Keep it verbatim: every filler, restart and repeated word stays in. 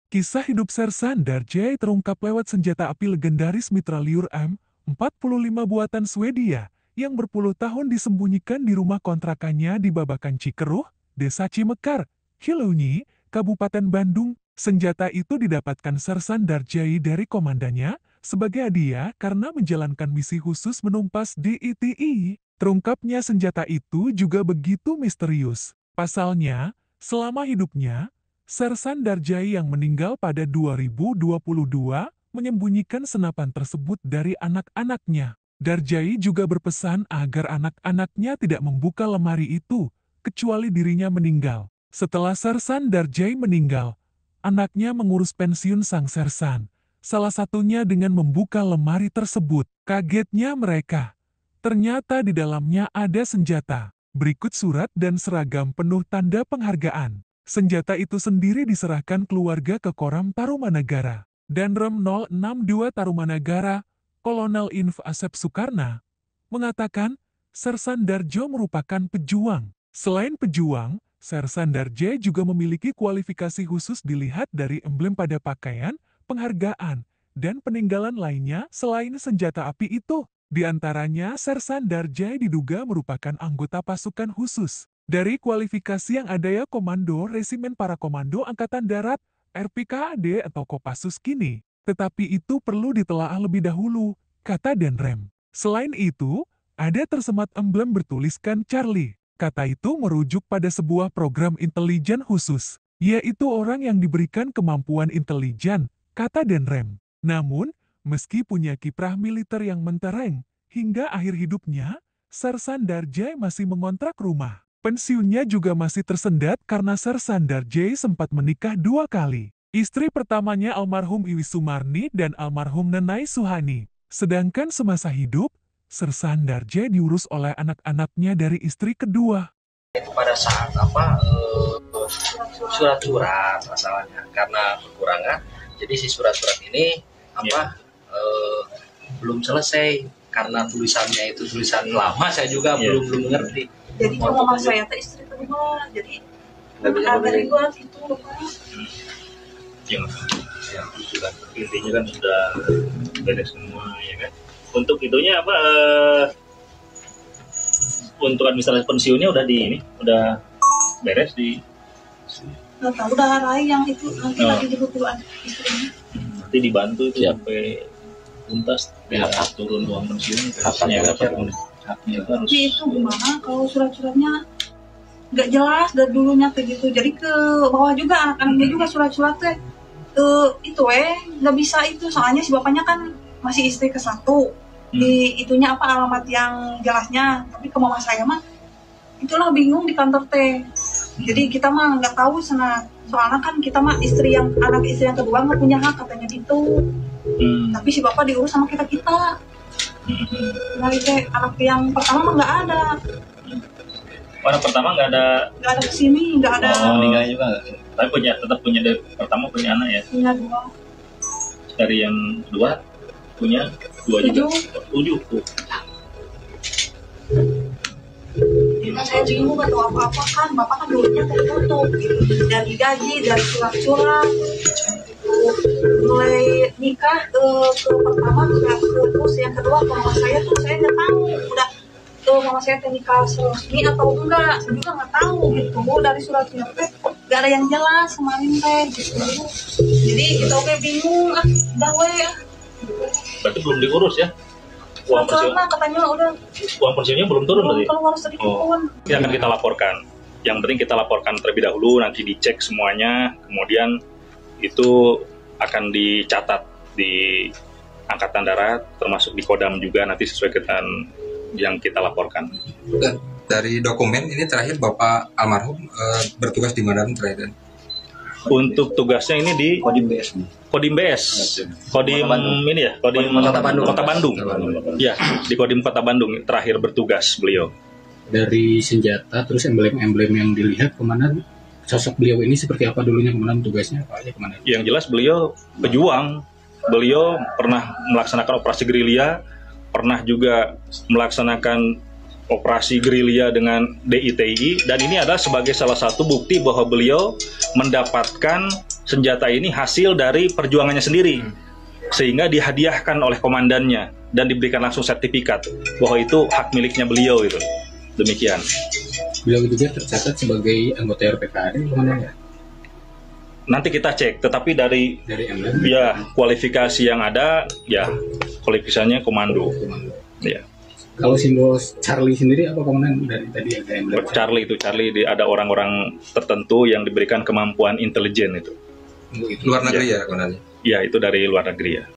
Kisah hidup Sersan Darjay terungkap lewat senjata api legendaris Mitrailleur M empat puluh lima buatan Swedia yang berpuluh tahun disembunyikan di rumah kontrakannya di Babakan Cikeruh, Desa Cimekar, Cileunyi, Kabupaten Bandung. Senjata itu didapatkan Sersan Darjay dari komandannya sebagai hadiah karena menjalankan misi khusus menumpas D I T I. Terungkapnya senjata itu juga begitu misterius. Pasalnya, selama hidupnya, Sersan Darjay yang meninggal pada dua ribu dua puluh dua menyembunyikan senapan tersebut dari anak-anaknya. Darjay juga berpesan agar anak-anaknya tidak membuka lemari itu, kecuali dirinya meninggal. Setelah Sersan Darjay meninggal, anaknya mengurus pensiun sang Sersan, salah satunya dengan membuka lemari tersebut. Kagetnya mereka, ternyata di dalamnya ada senjata. Berikut surat dan seragam penuh tanda penghargaan. Senjata itu sendiri diserahkan keluarga ke Koram Tarumanagara. Danrem nol enam dua Tarumanagara, Kolonel Inf Asep Sukarna, mengatakan Sersan Darjo merupakan pejuang. Selain pejuang, Sersan Darjay juga memiliki kualifikasi khusus dilihat dari emblem pada pakaian, penghargaan, dan peninggalan lainnya selain senjata api itu. Di antaranya, Sersan Darjay diduga merupakan anggota pasukan khusus. Dari kualifikasi yang ada ya Komando Resimen Para Komando Angkatan Darat, R P K A D atau Kopassus kini. Tetapi itu perlu ditelaah lebih dahulu, kata Danrem. Selain itu, ada tersemat emblem bertuliskan Charlie. Kata itu merujuk pada sebuah program intelijen khusus, yaitu orang yang diberikan kemampuan intelijen, kata Danrem. Namun, meski punya kiprah militer yang mentereng, hingga akhir hidupnya, Sersan Darjay masih mengontrak rumah. Pensiunnya juga masih tersendat karena Sersan Darjay sempat menikah dua kali. Istri pertamanya almarhum Iwi Sumarni dan almarhum Nenai Suhani. Sedangkan semasa hidup, Sersan Darjay diurus oleh anak-anaknya dari istri kedua. Itu pada saat apa uh, surat-surat masalahnya karena kekurangan, jadi si surat-surat ini apa uh, belum selesai karena tulisannya itu tulisan lama, saya juga yeah. belum belum mengerti. Jadi kalau mama saya teh istri kedua, jadi ada ribuan itu lupa. Yang ya, sudah intinya kan sudah beres semua ya kan. Untuk itunya apa? Uh, untuk administrasi pensiunnya udah di ini, udah beres di. Nggak tahu udah rai yang itu nanti oh. lagi jemput dulu istrinya. Nanti dibantu itu sampai tuntas ya, turun uang pensiun. Haknya berapa? Tapi itu gimana kalau surat-suratnya nggak jelas dari dulunya kayak gitu. Jadi ke bawah juga anak-anaknya juga surat-suratnya uh, itu eh nggak bisa itu soalnya si bapaknya kan masih istri ke satu. Hmm. Di itunya apa alamat yang jelasnya. Tapi ke mama saya mah itulah bingung di kantor teh. Jadi kita mah nggak tahu sana. Soalnya kan kita mah istri yang anak istri yang kedua nggak punya hak katanya gitu. Hmm. Tapi si bapak diurus sama kita kita. Nah itu anak yang pertama mah nggak ada. Anak pertama nggak ada. Nggak ada kesini, nggak ada. Oh, meninggalnya juga nggak. Tapi punya tetap punya dari pertama punya anak ya. Punya dua. Dari yang kedua punya dua juga. Tujuh tuh. Nah, saya bingung atau apa-apa kan, bapak kan dulunya tertutup gitu. Dari gaji, dari surat-surat mulai nikah ke, ke pertama surat ke terus yang kedua ke mama saya tuh saya nggak tahu udah ke mama saya teh nikah resmi atau enggak, saya juga nggak tahu gitu. Dari surat-surat teh nggak ada yang jelas kemarin teh gitu. Jadi kita oke bingung ah dah we ah. Berarti belum diurus ya? Uang pensiun katanya udah. Uang pensiunnya belum turun berarti? Kalau harus sedikit oh. pun. Ini akan kita laporkan. Yang penting kita laporkan terlebih dahulu, nanti dicek semuanya, kemudian itu akan dicatat di Angkatan Darat, termasuk di Kodam juga nanti sesuai dengan yang kita laporkan. Dan dari dokumen ini terakhir Bapak almarhum e, bertugas di mana terakhir? Untuk tugasnya ini di Kodim B S. Kodim B S. Kodim ini ya, Kodim Kota Bandung. Kota Bandung. Kota Bandung. Ya, di Kodim Kota Bandung terakhir bertugas beliau. Dari senjata terus emblem-emblem yang dilihat kemana sosok beliau ini seperti apa dulunya, kemana tugasnya apa aja kemana? Yang jelas beliau pejuang. Beliau pernah melaksanakan operasi gerilya, pernah juga melaksanakan operasi gerilya dengan D I T I, dan ini adalah sebagai salah satu bukti bahwa beliau mendapatkan senjata ini hasil dari perjuangannya sendiri, sehingga dihadiahkan oleh komandannya dan diberikan langsung sertifikat bahwa itu hak miliknya beliau itu. Demikian. Beliau juga tercatat sebagai anggota R P K A D, komandan ya? Nanti kita cek, tetapi dari Dari emblem. ya kualifikasi yang ada, ya kualifikasinya komando. Komando. Ya. Kalau simbol Charlie sendiri apa, komandan? Dari tadi ada emblem. Charlie itu Charlie di- ada orang-orang tertentu yang diberikan kemampuan intelijen itu. Untuk itu. Luar negeri ya, komandan? Ya itu dari luar negeri ya.